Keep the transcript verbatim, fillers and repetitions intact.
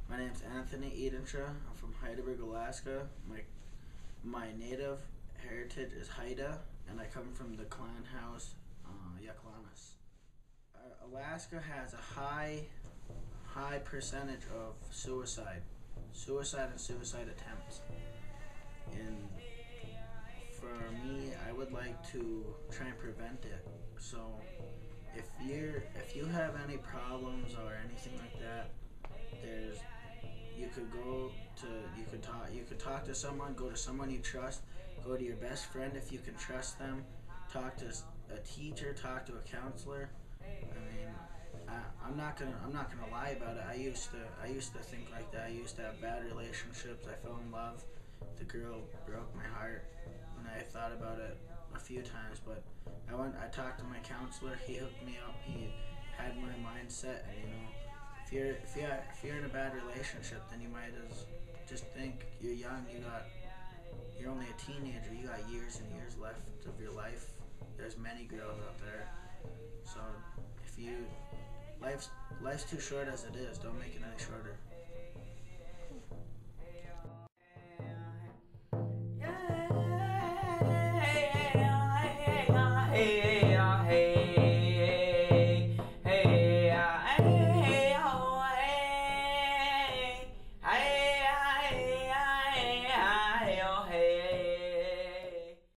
My name's Anthony Edenshaw. I'm from Hydaburg, Alaska. My my native heritage is Haida, and I come from the clan house uh, Yaklanis. Uh, Alaska has a high high percentage of suicide, suicide and suicide attempts. And for me, I would like to try and prevent it. So if you're if you have any problems or anything like that, there's you could go to you could talk you could talk to someone, go to someone you trust, go to your best friend if you can trust them, talk to a teacher, talk to a counselor. I mean, I, I'm not gonna I'm not gonna lie about it. I used to I used to think like that. I used to have bad relationships. I fell in love. The girl broke my heart, and I thought about it a few times. But I went. I talked to my counselor. He hooked me up. He had my mindset, and you know, if you're if you if you're in a bad relationship, then you might as just think you're young. You got you're only a teenager. You got years and years left of your life. There's many girls out there. So if you life's life's too short as it is. Don't make it any shorter.